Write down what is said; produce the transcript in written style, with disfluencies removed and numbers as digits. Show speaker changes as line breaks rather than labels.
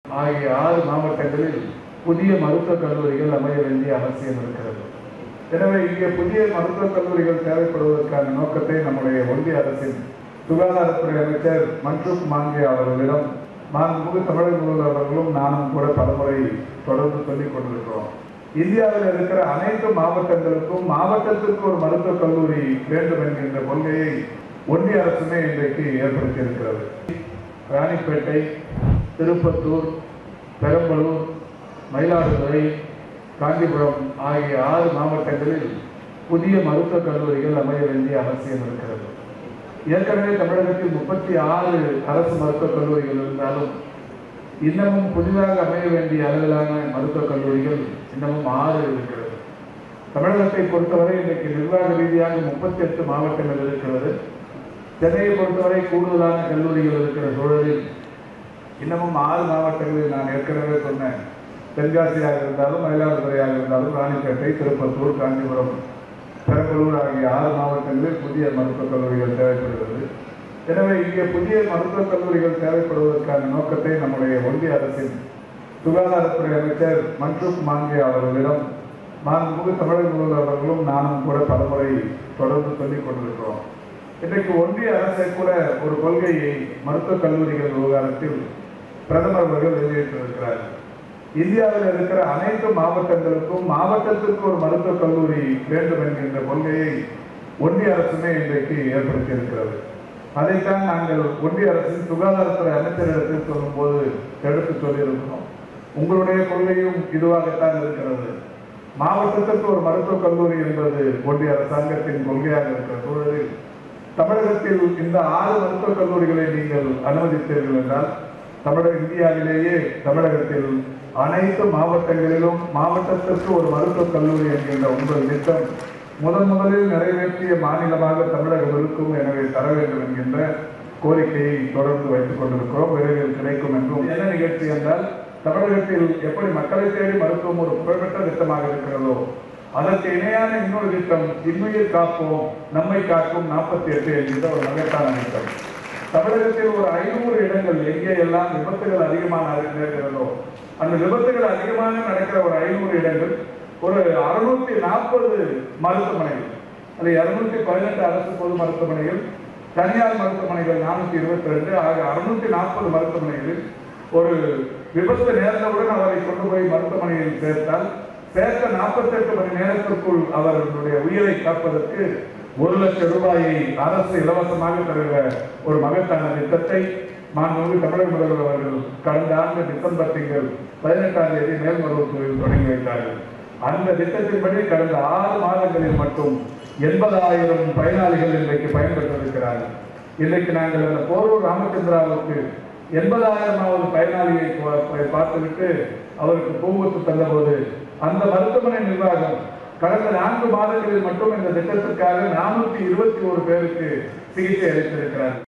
ஆகிய 6 மாவட்டங்களில் புதிய மருத்துவக் கல்லூரிகள் அமைய வேண்டிய அவசியம் இருக்கிறது. எனவே இங்கே புதிய மருத்துவக் கல்லூரிகள் தேவைப்படுவதற்கான நோக்கத்தை நம்முடைய ஒன்றிய அரசின் சுகாதாரத்துறை அமைச்சர் மன்சுக் மாண்டவியா அவர்களிடம் மாண்புமிகு தமிழக முதல்வர் அவர்களும் நானும் கூட பலமுறை தொடர்ந்து சொல்லிக் கொண்டிருக்கிறோம். இந்தியாவில் இருக்கிற அனைத்து மாவட்டங்களுக்கும் மாவட்டத்திற்கு ஒரு மருத்துவக் கல்லூரி வேண்டும் என்கின்ற கொள்கையை ஒன்றிய அரசுமே இன்றைக்கு ஏற்படுத்தி இருக்கிறது. ராணிப்பேட்டை, திருப்பத்தூர், பெரம்பலூர், மயிலாடுதுறை, காஞ்சிபுரம் ஆகிய 6 மாவட்டங்களில் புதிய மருத்துவக் கல்லூரிகள் அமைய வேண்டிய அவசியம் இருக்கிறது. ஏற்கனவே தமிழகத்தில் 36 அரசு மருத்துவக் கல்லூரிகள் இருந்தாலும் இன்னமும் புதிதாக அமைய வேண்டிய அளவிலான மருத்துவக் கல்லூரிகள் இன்னமும் 6 இருக்கிறது. தமிழகத்தை பொறுத்தவரை இன்றைக்கு நிர்வாக ரீதியாக 38 மாவட்டங்கள் இருக்கிறது. சென்னையை பொறுத்தவரை கூடுதலான கல்லூரிகள் இருக்கிற சூழலில் இன்னமும் 6 மாவட்டங்களில் நான் ஏற்கனவே சொன்ன தென்காசியாக இருந்தாலும், மயிலாடுதுறையாக இருந்தாலும், ராணிப்பேட்டை, திருப்பத்தூர், காஞ்சிபுரம், பெரம்பலூர் ஆகிய 6 மாவட்டங்களில் புதிய மருத்துவக் கல்லூரிகள் தேவைப்படுகிறது. எனவே இங்கே புதிய மருத்துவக் கல்லூரிகள் தேவைப்படுவதற்கான நோக்கத்தை நம்முடைய ஒன்றிய அரசின் சுகாதாரத்துறை அமைச்சர் மன்சுக் மாண்டவியா அவர்களிடம் மாண்புமிகு தமிழக முதல்வர் அவர்களும் நானும் கூட பலமுறை தொடர்ந்து சொல்லிக் கொண்டிருக்கிறோம். இன்றைக்கு ஒன்றிய அரசை கூட ஒரு கொள்கையை மருத்துவக் கல்லூரிகள் விவகாரத்தில் பிரதமர் அவர்கள் வெளியிட்டிருக்கிறார். இந்தியாவில் இருக்கிற அனைத்து மாவட்டங்களுக்கும் மாவட்டத்திற்கு ஒரு மருத்துவக் கல்லூரி வேண்டும் என்கின்ற கொள்கையை ஒன்றிய அரசுமே இன்றைக்கு ஏற்படுத்தி இருக்கிறது. அதைத்தான் நாங்கள் ஒன்றிய அரசின் சுகாதாரத்துறை அமைச்சரிடத்தில் சொல்லும் போது எடுத்து சொல்லியிருக்கிறோம். உங்களுடைய கொள்கையும் இதுவாகத்தான் இருக்கிறது. மாவட்டத்திற்கு ஒரு மருத்துவக் கல்லூரி என்பது ஒன்றிய அரசாங்கத்தின் கொள்கையாக இருக்கிற சூழலில் தமிழகத்தில் இந்த 6 மருத்துவக் கல்லூரிகளை நீங்கள் அனுமதித்தீர்கள் என்றால் இந்தியாவிலேயே தமிழகத்தில் அனைத்து மாவட்டங்களிலும் மாவட்டத்திற்கு ஒரு மருத்துவக் கல்லூரி என்கின்ற உங்கள் திட்டம் முதலில் நிறைவேற்றிய மாநிலமாக தமிழகம் இருக்கும். எனவே தர வேண்டும் என்கின்ற கோரிக்கையை தொடர்ந்து வைத்துக் கொண்டிருக்கிறோம். விரைவில் கிடைக்கும் என்றும். என்ன நிகழ்ச்சி என்றால், தமிழகத்தில் எப்படி மக்களை தேடி மருத்துவம் ஒரு புகழ்பெற்ற திட்டமாக இருக்கிறதோ அதற்கு இணையான இன்னொரு திட்டம் இன்னுயிர் காப்போம் நம்மை காக்கும் 48 என்கின்ற ஒரு மகத்தான திட்டம். தமிழகத்தில் ஒரு 500 இடங்கள் எங்கே எல்லாம் விபத்துகள் அதிகமாக நடக்கிறதோ அந்த விபத்துகள் அதிகமாக நடக்கிற ஒரு 500 இடங்கள் ஒரு 640 மருத்துவமனைகள், அது 218 அரசு பொது மருத்துவமனைகள், தனியார் மருத்துவமனைகள் 422 ஆக 640 மருத்துவமனைகளில் ஒரு விபத்து நேர்ந்தவுடன் அவரை கொண்டு போய் மருத்துவமனையில் சேர்த்தால் சேர்த்த 48 மணி நேரத்திற்குள் அவர்களுடைய உயிரை காப்பதற்கு 1 லட்சம் ரூபாயை அரசு இலவசமாக தருகிற ஒரு மகத்தான திட்டத்தை மாண்புமிகு தமிழக முதல்வர் அவர்கள் கடந்த ஆண்டு டிசம்பர் திங்கள் 18ஆம் தேதி மேல்மருவத்தூரில் தொடங்கி வைத்தார்கள். அந்த திட்டத்தின்படி கடந்த 6 மாதங்களில் மட்டும் 80,000 பயனாளிகள் இன்றைக்கு பயன்பெற்றிருக்கிறார்கள். இன்றைக்கு நாங்கள் அந்த போரூர் ராமச்சந்திராவுக்கு 80,000வது பயனாளியை பார்த்துவிட்டு அவருக்கு பூங்குத்து தந்தபோது அந்த மருத்துவமனை நிர்வாகம் கடந்த 4 மாதங்களில் மட்டும் இந்த திட்டத்திற்காக 421 பேருக்கு சிகிச்சை அளித்திருக்கிறார்.